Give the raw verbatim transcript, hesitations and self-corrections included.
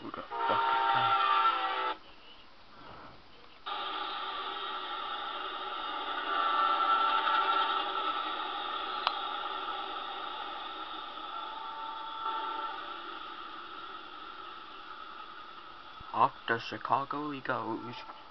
the fuck is that? Off to Chicago he goes.